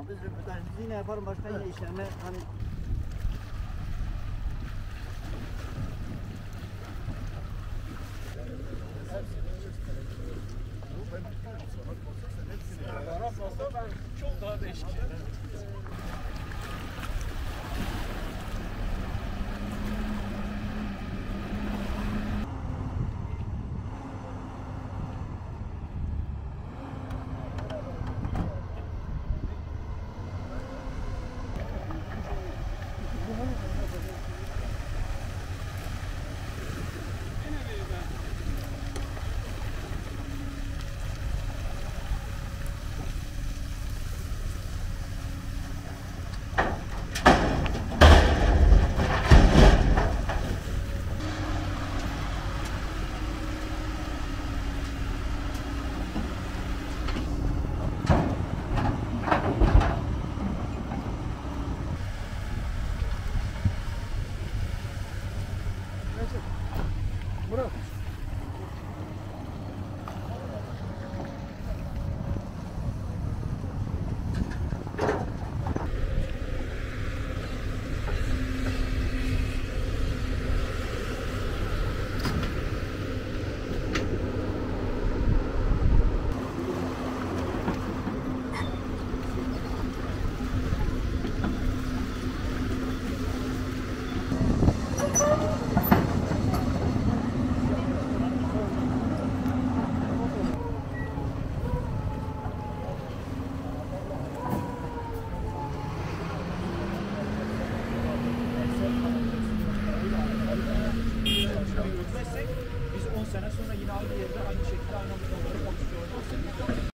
Tamam biz röportaj biz yine yaparım başka yine işlerine hani çok daha değişik şeyler. Murat. Götürmezsek biz 10 sene sonra yine aynı yerde aynı şekilde aynı pozisyonda